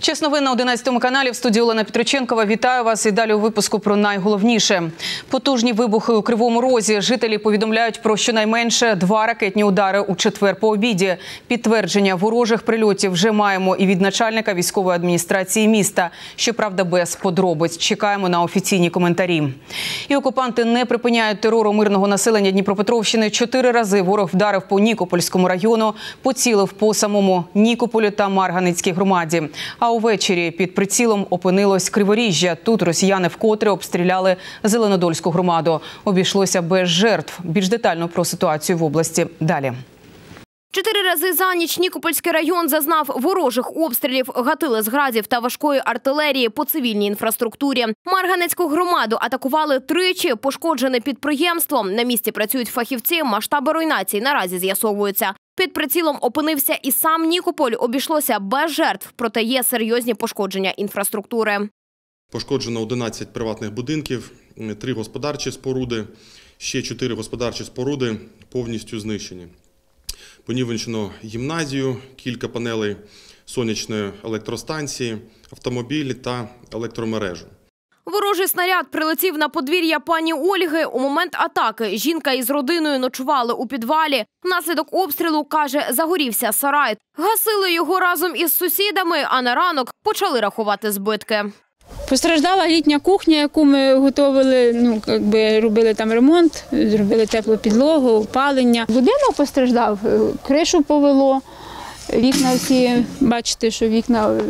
Час новин на 11 каналі. В студії Олена Петриченкова. Вітаю вас і далі у випуску про найголовніше. Потужні вибухи у Кривому Розі. Жителі повідомляють про щонайменше 2 ракетні удари у четвер по обіді. Підтвердження ворожих прильотів вже маємо і від начальника військової адміністрації міста. Щоправда, без подробиць. Чекаємо на офіційні коментарі. І окупанти не припиняють терору мирного населення Дніпропетровщини. 4 рази ворог вдарив по Нікопольському району, поцілив по самому Нікополю та Марганецькій громаді. А увечері під прицілом опинилось Криворіжжя. Тут росіяни вкотре обстріляли Зеленодольську громаду. Обійшлося без жертв. Більш детально про ситуацію в області далі. 4 рази за ніч Нікопольський район зазнав ворожих обстрілів, гатили з градів та важкої артилерії по цивільній інфраструктурі. Марганецьку громаду атакували тричі, пошкоджене підприємство. На місці працюють фахівці, масштаби руйнації наразі з'ясовуються. Під прицілом опинився і сам Нікополь, обійшлося без жертв, проте є серйозні пошкодження інфраструктури. Пошкоджено 11 приватних будинків, 3 господарчі споруди, ще 4 господарчі споруди повністю знищені. Понівечено гімназію, кілька панелей сонячної електростанції, автомобілі та електромережу. Ворожий снаряд прилетів на подвір'я пані Ольги. У момент атаки жінка із родиною ночували у підвалі. Внаслідок обстрілу, каже, загорівся сарай. Гасили його разом із сусідами, а на ранок почали рахувати збитки. Постраждала літня кухня, яку ми готували, робили там ремонт, зробили теплу підлогу, опалення. Будинок постраждав, кришу повело, вікна всі, бачите, що вікна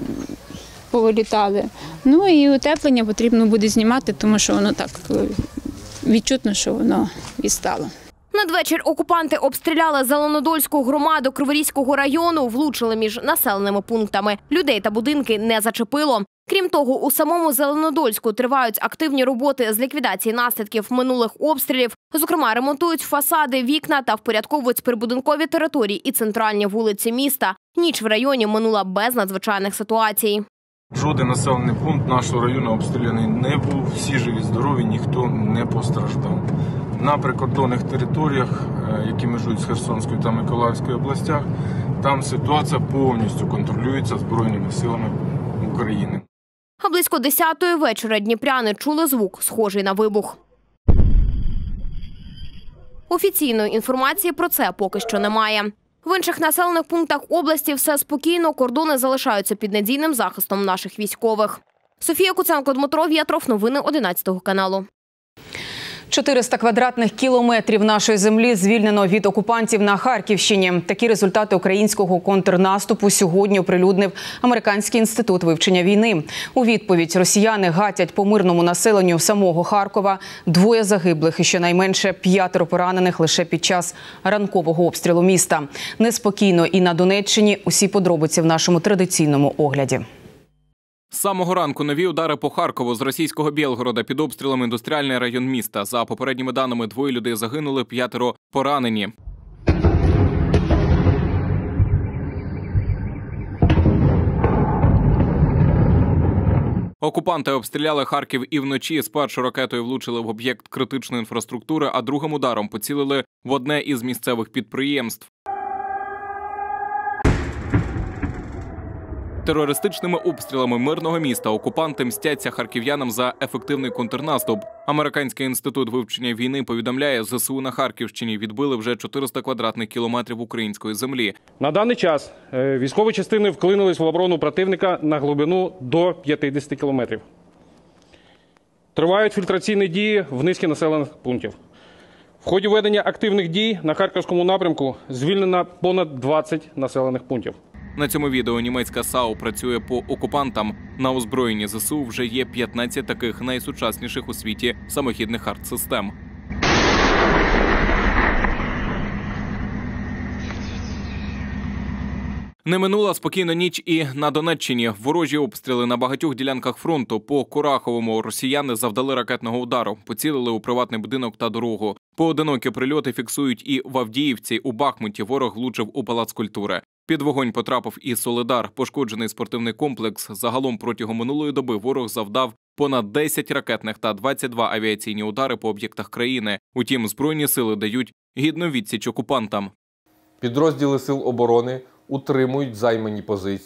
повилітали. Ну і утеплення потрібно буде знімати, тому що воно так відчутно, що воно відстало. Надвечір окупанти обстріляли Зеленодольську громаду Криворізького району, влучили між населеними пунктами. Людей та будинки не зачепило. Крім того, у самому Зеленодольську тривають активні роботи з ліквідації наслідків минулих обстрілів. Зокрема, ремонтують фасади, вікна та впорядковують прибудинкові території і центральні вулиці міста. Ніч в районі минула без надзвичайних ситуацій. Жоден населений пункт нашого району обстріляний не був. Всі живі, здорові, ніхто не постраждав. На прикордонних територіях, які межують з Херсонською та Миколаївською областях, там ситуація повністю контролюється Збройними силами України. А близько 10-ї вечора дніпряни чули звук, схожий на вибух. Офіційної інформації про це поки що немає. В інших населених пунктах області все спокійно, кордони залишаються під надійним захистом наших військових. Софія Куценко, Дмитро В'ятров, новини 11 каналу. 400 квадратних кілометрів нашої землі звільнено від окупантів на Харківщині. Такі результати українського контрнаступу сьогодні оприлюднив Американський інститут вивчення війни. У відповідь росіяни гатять по мирному населенню самого Харкова. 2 загиблих і щонайменше 5 поранених лише під час ранкового обстрілу міста. Неспокійно і на Донеччині. Усі подробиці в нашому традиційному огляді. З самого ранку нові удари по Харкову з російського Білгорода під обстрілом індустріальний район міста. За попередніми даними, 2 людей загинули, 5 поранені. Окупанти обстріляли Харків і вночі. Спершу ракетою влучили в об'єкт критичної інфраструктури, а другим ударом поцілили в одне із місцевих підприємств. Терористичними обстрілами мирного міста окупанти мстяться харків'янам за ефективний контрнаступ. Американський інститут вивчення війни повідомляє, ЗСУ на Харківщині відбили вже 400 квадратних кілометрів української землі. На даний час військові частини вклинились в оборону противника на глибину до 50 кілометрів. Тривають фільтраційні дії в низці населених пунктів. В ході ведення активних дій на Харківському напрямку звільнено понад 20 населених пунктів. На цьому відео німецька САУ працює по окупантам. На озброєнні ЗСУ вже є 15 таких найсучасніших у світі самохідних артсистем. Не минула спокійна ніч і на Донеччині. Ворожі обстріли на багатьох ділянках фронту. По Кураховому росіяни завдали ракетного удару, поцілили у приватний будинок та дорогу. Поодинокі прильоти фіксують і в Авдіївці. У Бахмуті ворог влучив у Палац культури. Під вогонь потрапив і Солидар, пошкоджений спортивний комплекс. Загалом протягом минулої доби ворог завдав понад 10 ракетних та 22 авіаційні удари по об'єктах країни. Утім, Збройні сили дають гідну відсіч окупантам. Підрозділи Сил оборони утримують займані позиції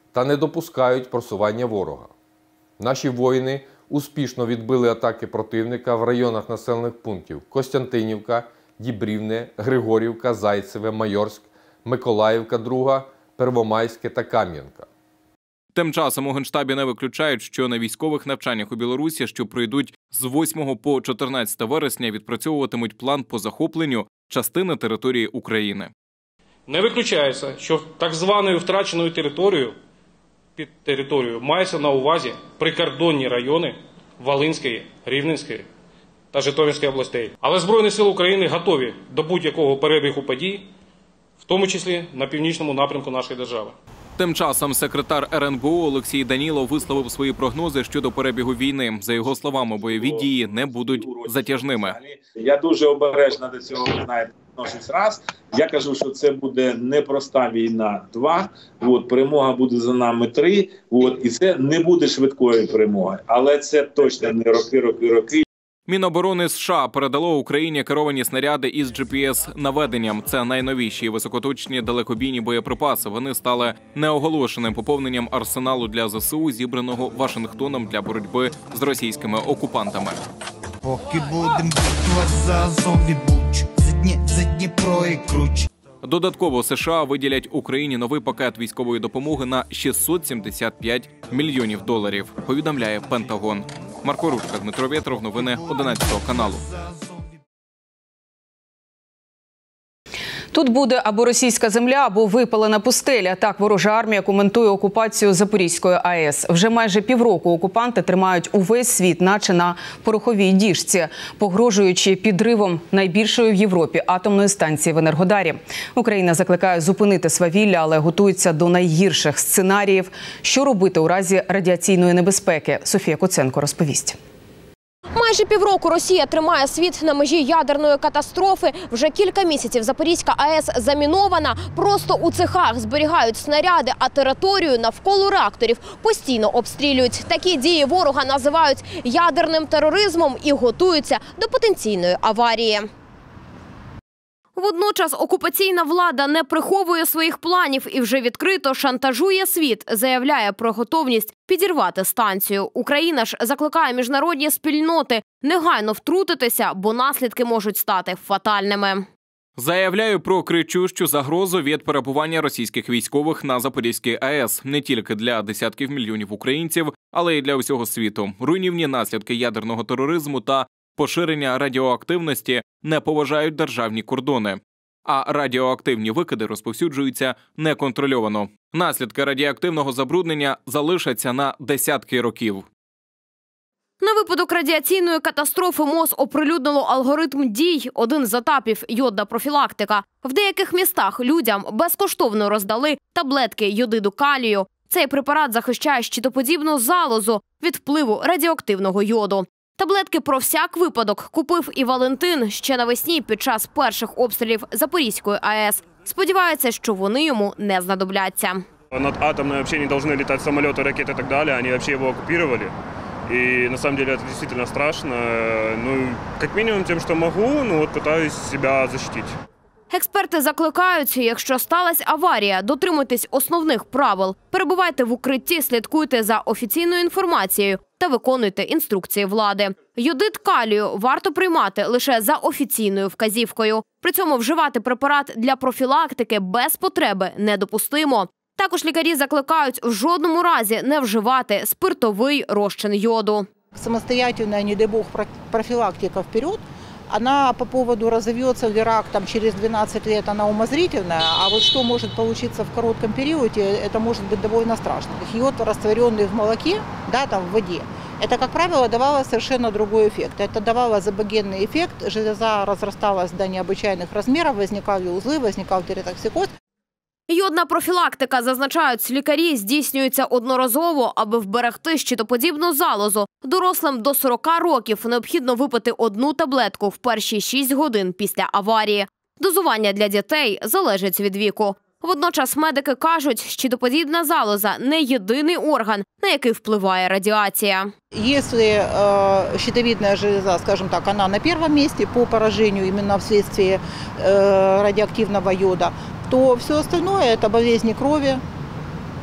та не допускають просування ворога. Наші воїни успішно відбили атаки противника в районах населених пунктів Костянтинівка, Дібрівне, Григорівка, Зайцеве, Майорськ, Миколаївка, Друга, Первомайське та Кам'янка. Тим часом у Генштабі не виключають, що на військових навчаннях у Білорусі, що пройдуть з 8 по 14 вересня, відпрацьовуватимуть план по захопленню частини території України. Не виключається, що так званою втраченою територією, під територією, мається на увазі прикордонні райони Волинської, Рівненської та Житомирської областей. Але Збройні сили України готові до будь-якого перебігу подій, в тому числі на північному напрямку нашої держави. Тим часом секретар РНБО Олексій Данілов висловив свої прогнози щодо перебігу війни. За його словами, бойові дії не будуть затяжними. Я дуже обережно до цього, знаєте, відношусь. Раз. Я кажу, що це буде непроста війна. 2. Перемога буде за нами. 3. І це не буде швидкої перемоги. Але це точно не роки. Міноборони США передало Україні керовані снаряди із GPS-наведенням. Це найновіші високоточні далекобійні боєприпаси. Вони стали неоголошеним поповненням арсеналу для ЗСУ, зібраного Вашингтоном для боротьби з російськими окупантами. Поки будем глаза зомбі буч, за Дніпро і круч. Додатково США виділять Україні новий пакет військової допомоги на $675 мільйонів, повідомляє Пентагон. Марко Ручка, Дмитро Вєтров, новини 11 каналу. Тут буде або російська земля, або випалена пустеля. Так ворожа армія коментує окупацію Запорізької АЕС. Вже майже півроку окупанти тримають увесь світ, наче на пороховій діжці, погрожуючи підривом найбільшої в Європі атомної станції в Енергодарі. Україна закликає зупинити свавілля, але готується до найгірших сценаріїв. Що робити у разі радіаційної небезпеки? Софія Куценко розповість. Майже півроку Росія тримає світ на межі ядерної катастрофи. Вже кілька місяців Запорізька АЕС замінована. Просто у цехах зберігають снаряди, а територію навколо реакторів постійно обстрілюють. Такі дії ворога називають ядерним тероризмом і готуються до потенційної аварії. Водночас окупаційна влада не приховує своїх планів і вже відкрито шантажує світ, заявляє про готовність підірвати станцію. Україна ж закликає міжнародні спільноти негайно втрутитися, бо наслідки можуть стати фатальними. Заявляю про кричущу загрозу від перебування російських військових на Запорізькій АЕС. Не тільки для десятків мільйонів українців, але й для усього світу. Руйнівні наслідки ядерного тероризму та поширення радіоактивності не поважають державні кордони. А радіоактивні викиди розповсюджуються неконтрольовано. Наслідки радіоактивного забруднення залишаться на десятки років. На випадок радіаційної катастрофи МОЗ оприлюднило алгоритм дій. Один з етапів – йодна профілактика. В деяких містах людям безкоштовно роздали таблетки йодиду калію. Цей препарат захищає щитоподібну залозу від впливу радіоактивного йоду. Таблетки про всяк випадок купив і Валентин ще навесні під час перших обстрілів Запорізької АЕС. Сподівається, що вони йому не знадобляться. Над атомной вообще не должны летать самолеты, ракеты и так далее. Они вообще его оккупировали. И на самом деле это действительно страшно. Ну, как минимум тем, что могу, пытаюсь себя защитить. Експерти закликають, якщо сталася аварія, дотримуйтесь основних правил. Перебувайте в укритті, слідкуйте за офіційною інформацією та виконуйте інструкції влади. Йодид калію варто приймати лише за офіційною вказівкою. При цьому вживати препарат для профілактики без потреби недопустимо. Також лікарі закликають в жодному разі не вживати спиртовий розчин йоду. Самостоятельная, не дай бог, профилактика вперед. Она по поводу разовьется ли рак через 12 лет, она умозрительная, а вот что может получиться в коротком периоде, это может быть довольно страшно. Йод, растворенный в молоке, в воде, это, как правило, давало совершенно другой эффект. Это давало зобогенный эффект, железа разрасталась до необычайных размеров, возникали узлы, возникал тиреотоксикоз. Йодна профілактика, зазначають лікарі, здійснюється одноразово, аби вберегти щитоподібну залозу. Дорослим до 40 років необхідно випити одну таблетку в перші 6 годин після аварії. Дозування для дітей залежить від віку. Водночас медики кажуть, щитоподібна залоза – не єдиний орган, на який впливає радіація. Если щитовидная железа, скажем так, она на первом месте по поражению именно вследствие радиоактивного йода, то все остальное – это болезни крови,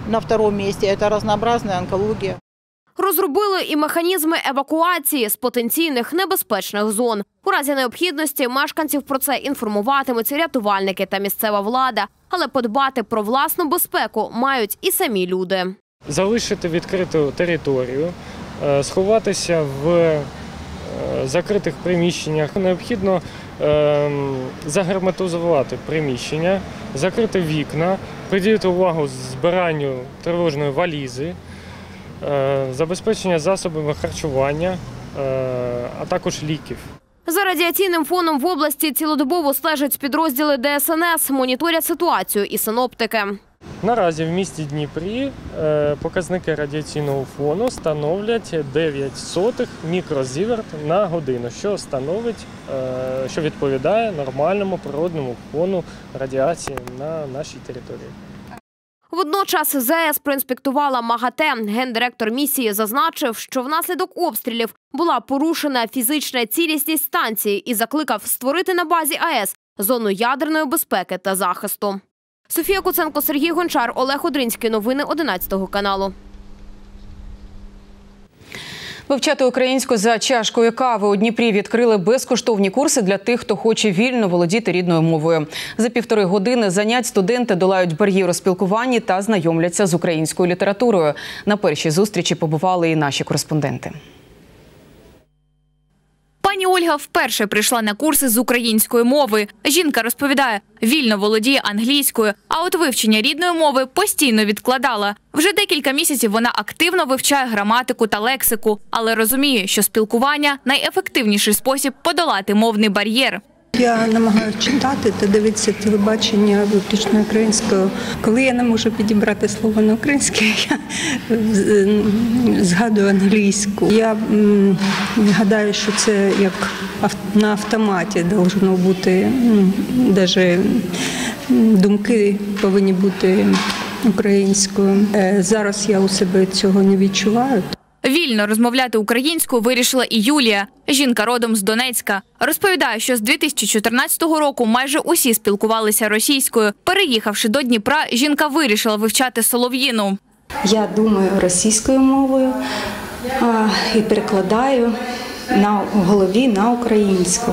на втором месте – это разнообразная онкология. Розробили і механізми евакуації з потенційних небезпечних зон. У разі необхідності мешканців про це інформуватимуть рятувальники та місцева влада. Але подбати про власну безпеку мають і самі люди. Залишити відкриту територію, сховатися в закритих приміщеннях. Необхідно загерметизувати приміщення, закрити вікна, приділити увагу збиранню тривожної валізи, забезпечення засобами харчування, а також ліків. За радіаційним фоном в області цілодобово стежать підрозділи ДСНС, моніторять ситуацію і синоптики. Наразі в місті Дніпрі показники радіаційного фону становлять 0,09 мікрозіверт на годину, що відповідає нормальному природному фону радіації на нашій території. Водночас ЗАЕС проінспектувала МАГАТЕ. Гендиректор місії зазначив, що внаслідок обстрілів була порушена фізична цілісність станції і закликав створити на базі АЕС зону ядерної безпеки та захисту. Софія Куценко, Сергій Гончар, Олег Одринський. Новини 11 каналу. Вивчати українську за чашкою кави. У Дніпрі відкрили безкоштовні курси для тих, хто хоче вільно володіти рідною мовою. За 1,5 години занять студенти долають бар'єр у спілкуванні та знайомляться з українською літературою. На першій зустрічі побували і наші кореспонденти. Пані Ольга вперше прийшла на курси з української мови. Жінка розповідає, вільно володіє англійською, а от вивчення рідної мови постійно відкладала. Вже декілька місяців вона активно вивчає граматику та лексику, але розуміє, що спілкування – найефективніший спосіб подолати мовний бар'єр. Я намагаюся читати та дивитися телебачення виключно українською. Коли я не можу підібрати слово на українське, я згадую англійську. Я гадаю, що це як на автоматі должно бути, навіть думки повинні бути українською. Зараз я у себе цього не відчуваю. Вільно розмовляти українською вирішила і Юлія. Жінка родом з Донецька. Розповідає, що з 2014 року майже усі спілкувалися російською. Переїхавши до Дніпра, жінка вирішила вивчати солов'їну. Я думаю російською мовою і перекладаю в голові на українську.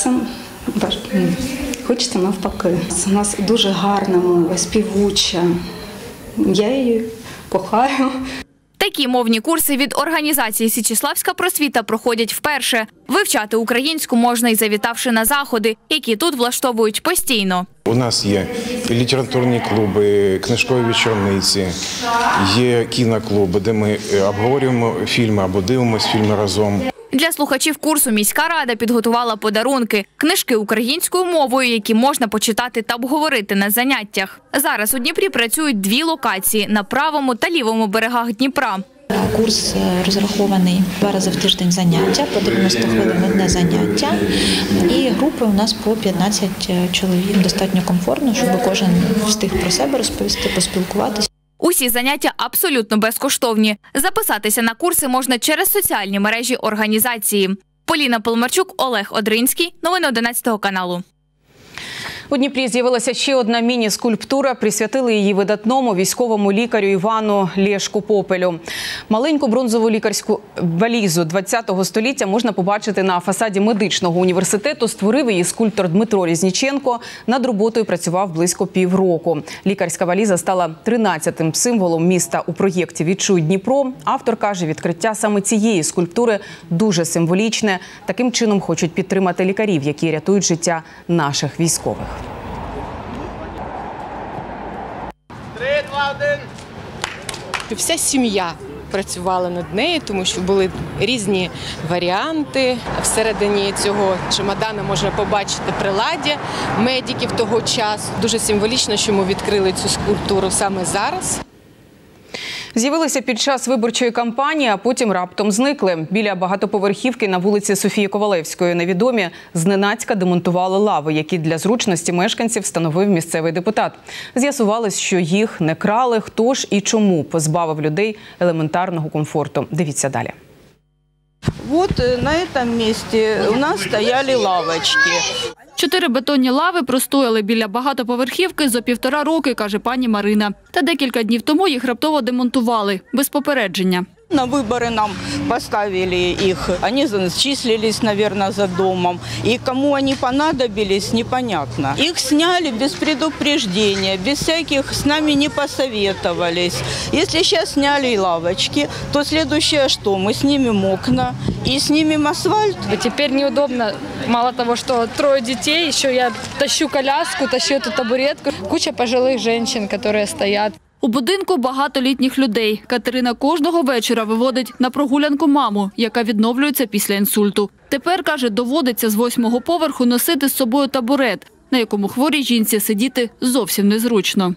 Хочеться навпаки. У нас дуже гарна мова, співуча. Я її кохаю. Такі мовні курси від організації «Січеславська просвіта» проходять вперше. Вивчати українську можна і завітавши на заходи, які тут влаштовують постійно. У нас є літературні клуби, книжкові вечорниці, є кіноклуби, де ми обговорюємо фільми або дивимося фільми разом. Для слухачів курсу міська рада підготувала подарунки – книжки українською мовою, які можна почитати та обговорити на заняттях. Зараз у Дніпрі працюють 2 локації – на правому та лівому берегах Дніпра. Курс розрахований 2 рази в тиждень заняття, по 90 хвилин одне заняття. І групи у нас по 15 чоловік. Достатньо комфортно, щоб кожен встиг про себе розповісти, поспілкуватися. Усі заняття абсолютно безкоштовні. Записатися на курси можна через соціальні мережі організації. Поліна Полмарчук, Олег Одринський. Новини 11 каналу. У Дніпрі з'явилася ще одна міні-скульптура. Присвятили її видатному військовому лікарю Івану Лєшку Попелю. Маленьку бронзову лікарську валізу ХХ століття можна побачити на фасаді медичного університету. Створив її скульптор Дмитро Різніченко. Над роботою працював близько півроку. Лікарська валіза стала 13-тим символом міста у проєкті «Відчуй Дніпро». Автор каже, відкриття саме цієї скульптури дуже символічне. Таким чином хочуть підтримати лікарів, які рятують життя наших військових. 3, 2, 1. Вся сім'я працювала над нею, тому що були різні варіанти. Всередині цього чемодана можна побачити приладдя медиків того часу. Дуже символічно, що ми відкрили цю скульптуру саме зараз. З'явилися під час виборчої кампанії, а потім раптом зникли. Біля багатоповерхівки на вулиці Софії Ковалевської невідомі зненацька демонтували лави, які для зручності мешканців встановив місцевий депутат. З'ясувалось, що їх не крали, хто ж і чому позбавив людей елементарного комфорту. Дивіться далі. Вот на этом месте у нас стояли лавочки. 4 бетонні лави простояли біля багатоповерхівки зо 1,5 роки, каже пані Марина. Та декілька днів тому їх раптово демонтували, без попередження. На выборы нам поставили их. Они числились, наверное, за домом. И кому они понадобились, непонятно. Их сняли без предупреждения, без всяких, с нами не посоветовались. Если сейчас сняли и лавочки, то следующее что? Мы снимем окна и снимем асфальт. Теперь неудобно. Мало того, что 3 детей, еще я тащу коляску, тащу эту табуретку. Куча пожилых женщин, которые стоят. У будинку багато літніх людей. Катерина кожного вечора виводить на прогулянку маму, яка відновлюється після інсульту. Тепер, каже, доводиться з 8-го поверху носити з собою табурет, на якому хворій жінці сидіти зовсім незручно.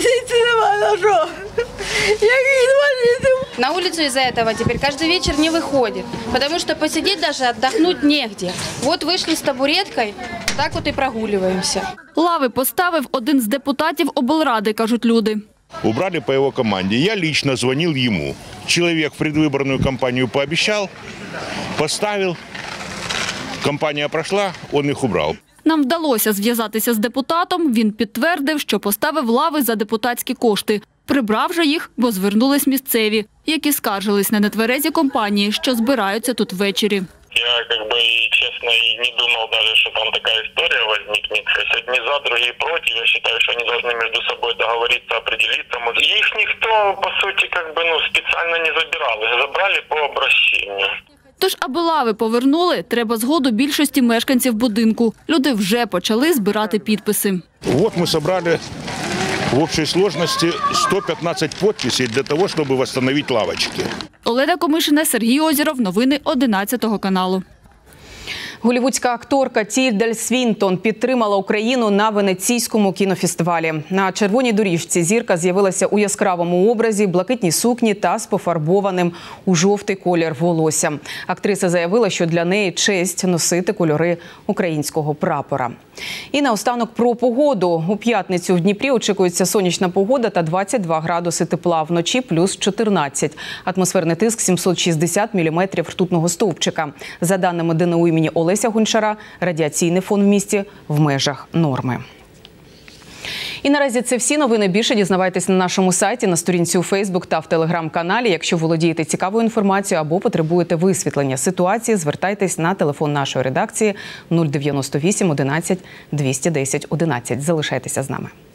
На улицу из-за этого теперь каждый вечер не выходит, потому что посидеть даже, отдохнуть негде. Вот вышли с табуреткой, так вот и прогуливаемся. Лави поставив один з депутатів облради, кажуть люди. Убрали по его команде. Я лично звонил ему. Человек в предвыборную кампанию пообещал, поставил. Кампания прошла, он их убрал. Нам вдалося зв'язатися з депутатом. Він підтвердив, що поставив лави за депутатські кошти. Прибрав же їх, бо звернулись місцеві, які скаржились на нетверезі компанії, що збираються тут ввечері. Я честно и не думал даже, что там такая история возникнет. То есть одни за, другие против. Я считаю, что они должны между собой договориться, определиться. Их никто, по сути, специально не забирал. Их забрали по обращению. Тож, аби лави повернули, треба згоду більшості мешканців будинку. Люди вже почали збирати підписи. Вот мы собрали в общей сложности 115 подписей для того, чтобы восстановить лавочки. Олена Комишина, Сергій Озеров. Новини 11 каналу. Голлівудська акторка Тільда Свінтон підтримала Україну на Венеційському кінофестивалі. На червоній доріжці зірка з'явилася у яскравому образі, блакитній сукні та з пофарбованим у жовтий колір волоссям. Актриса заявила, що для неї честь носити кольори українського прапора. І наостанок про погоду. У п'ятницю в Дніпрі очікується сонячна погода та 22 градуси тепла. Вночі плюс 14. Атмосферний тиск 760 міліметрів ртутного стовпчика. За даними ДНУ імені Олеся Гончара, радіаційний фон в місті в межах норми. І наразі це всі новини. Більше дізнавайтесь на нашому сайті, на сторінці у Фейсбук та в Телеграм-каналі. Якщо володієте цікавою інформацією або потребуєте висвітлення ситуації, звертайтесь на телефон нашої редакції 098 11 210 11. Залишайтеся з нами.